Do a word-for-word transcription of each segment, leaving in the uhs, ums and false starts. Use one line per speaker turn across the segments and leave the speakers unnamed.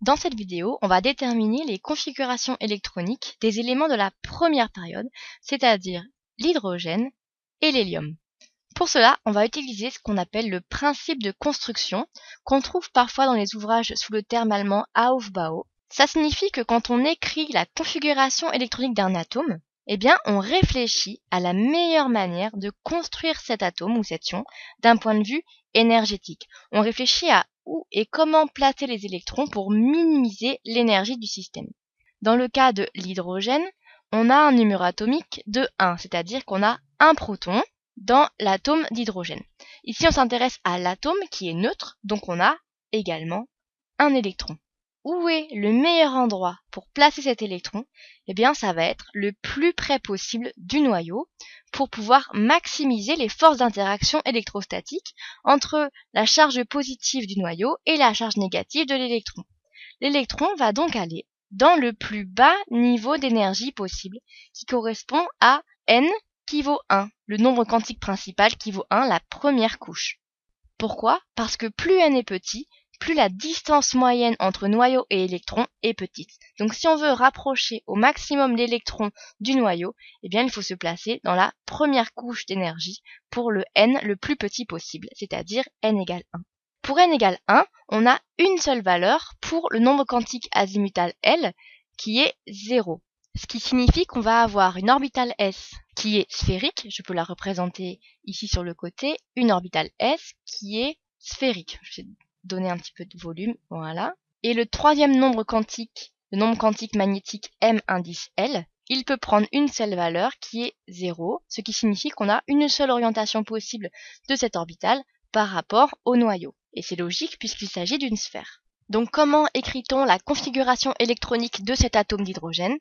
Dans cette vidéo, on va déterminer les configurations électroniques des éléments de la première période, c'est-à-dire l'hydrogène et l'hélium. Pour cela, on va utiliser ce qu'on appelle le principe de construction, qu'on trouve parfois dans les ouvrages sous le terme allemand Aufbau. Ça signifie que quand on écrit la configuration électronique d'un atome, eh bien, on réfléchit à la meilleure manière de construire cet atome ou cet ion d'un point de vue énergétique. On réfléchit à où et comment placer les électrons pour minimiser l'énergie du système. Dans le cas de l'hydrogène, on a un numéro atomique de un, c'est-à-dire qu'on a un proton dans l'atome d'hydrogène. Ici, on s'intéresse à l'atome qui est neutre, donc on a également un électron. Où est le meilleur endroit pour placer cet électron? Eh bien, ça va être le plus près possible du noyau pour pouvoir maximiser les forces d'interaction électrostatique entre la charge positive du noyau et la charge négative de l'électron. L'électron va donc aller dans le plus bas niveau d'énergie possible, qui correspond à n qui vaut un, le nombre quantique principal qui vaut un, la première couche. Pourquoi? Parce que plus n est petit, plus la distance moyenne entre noyau et électron est petite. Donc si on veut rapprocher au maximum l'électron du noyau, eh bien il faut se placer dans la première couche d'énergie pour le n le plus petit possible, c'est-à-dire n égale un. Pour n égale un, on a une seule valeur pour le nombre quantique azimutal L, qui est zéro. Ce qui signifie qu'on va avoir une orbitale S qui est sphérique, je peux la représenter ici sur le côté, une orbitale S qui est sphérique. Je vais donner un petit peu de volume, voilà. Et le troisième nombre quantique, le nombre quantique magnétique M indice L, il peut prendre une seule valeur qui est zéro, ce qui signifie qu'on a une seule orientation possible de cette orbitale par rapport au noyau. Et c'est logique puisqu'il s'agit d'une sphère. Donc comment écrit-on la configuration électronique de cet atome d'hydrogène?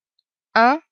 un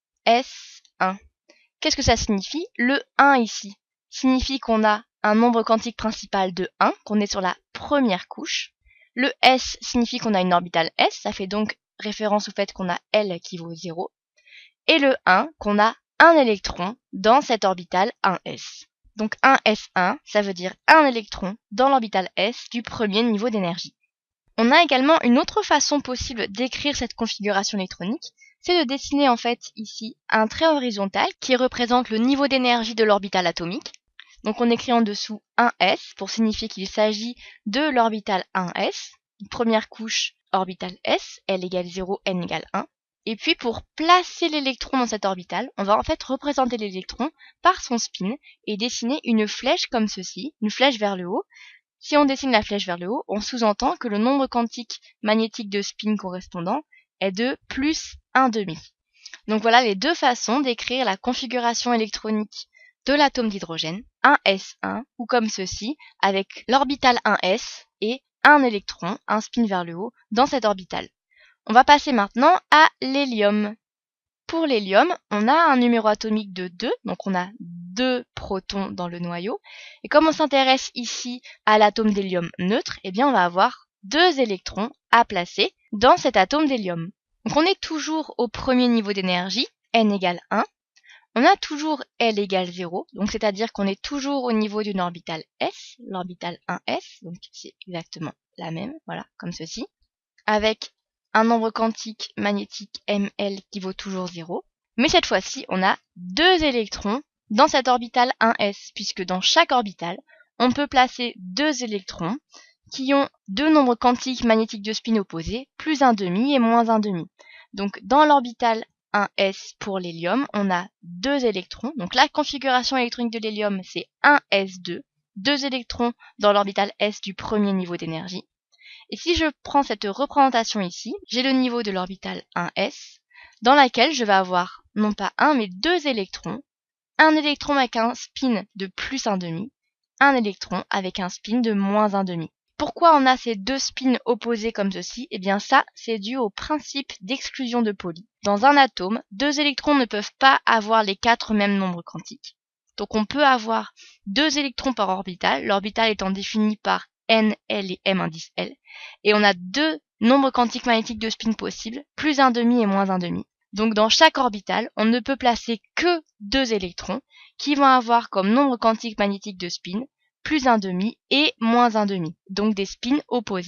S un. Qu'est-ce que ça signifie? Le un ici signifie qu'on a un nombre quantique principal de un, qu'on est sur la première couche. Le S signifie qu'on a une orbitale S, ça fait donc référence au fait qu'on a L qui vaut zéro. Et le un, qu'on a un électron dans cette orbitale un S. Donc un S un, ça veut dire un électron dans l'orbitale S du premier niveau d'énergie. On a également une autre façon possible d'écrire cette configuration électronique, c'est de dessiner en fait ici un trait horizontal qui représente le niveau d'énergie de l'orbitale atomique. Donc on écrit en dessous un S pour signifier qu'il s'agit de l'orbitale un S, une première couche orbitale S, L égale zéro, N égale un. Et puis pour placer l'électron dans cette orbitale, on va en fait représenter l'électron par son spin et dessiner une flèche comme ceci, une flèche vers le haut. Si on dessine la flèche vers le haut, on sous-entend que le nombre quantique magnétique de spin correspondant est de plus un demi. Donc voilà les deux façons d'écrire la configuration électronique de l'atome d'hydrogène, un S un, ou comme ceci, avec l'orbitale un S et un électron, un spin vers le haut, dans cette orbitale. On va passer maintenant à l'hélium. Pour l'hélium, on a un numéro atomique de deux, donc on a deux protons dans le noyau. Et comme on s'intéresse ici à l'atome d'hélium neutre, eh bien on va avoir deux électrons à placer dans cet atome d'hélium. Donc on est toujours au premier niveau d'énergie, n égale un. On a toujours L égale zéro, donc c'est-à-dire qu'on est toujours au niveau d'une orbitale S, l'orbitale un S, donc c'est exactement la même, voilà, comme ceci, avec un nombre quantique magnétique M L qui vaut toujours zéro. Mais cette fois-ci, on a deux électrons dans cette orbitale un S, puisque dans chaque orbitale, on peut placer deux électrons qui ont deux nombres quantiques magnétiques de spin opposés, plus un demi et moins un demi. Donc dans l'orbitale un S pour l'hélium, on a deux électrons. Donc la configuration électronique de l'hélium, c'est un S deux, deux électrons dans l'orbitale S du premier niveau d'énergie. Et si je prends cette représentation ici, j'ai le niveau de l'orbitale un S, dans laquelle je vais avoir non pas un, mais deux électrons. Un électron avec un spin de plus un demi, un électron avec un spin de moins un demi. Pourquoi on a ces deux spins opposés comme ceci? Eh bien ça, c'est dû au principe d'exclusion de Pauli. Dans un atome, deux électrons ne peuvent pas avoir les quatre mêmes nombres quantiques. Donc on peut avoir deux électrons par orbitale, l'orbitale étant définie par N, L et M indice L. Et on a deux nombres quantiques magnétiques de spin possibles, plus un demi et moins un demi. Donc dans chaque orbitale, on ne peut placer que deux électrons qui vont avoir comme nombre quantique magnétique de spin plus un demi et moins un demi, donc des spins opposés,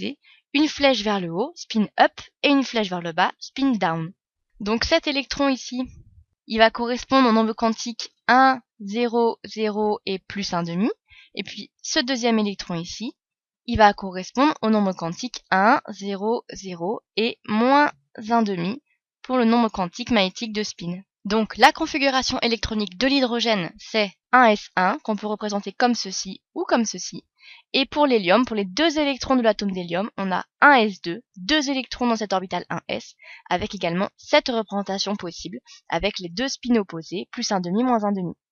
une flèche vers le haut, spin up, et une flèche vers le bas, spin down. Donc cet électron ici, il va correspondre au nombre quantique un, zéro, zéro et plus un demi. Et puis ce deuxième électron ici, il va correspondre au nombre quantique un, zéro, zéro et moins un demi pour le nombre quantique magnétique de spin. Donc la configuration électronique de l'hydrogène, c'est un S un qu'on peut représenter comme ceci ou comme ceci. Et pour l'hélium, pour les deux électrons de l'atome d'hélium, on a un S deux, deux électrons dans cette orbitale un S, avec également cette représentation possible, avec les deux spins opposés, plus un demi, moins un demi.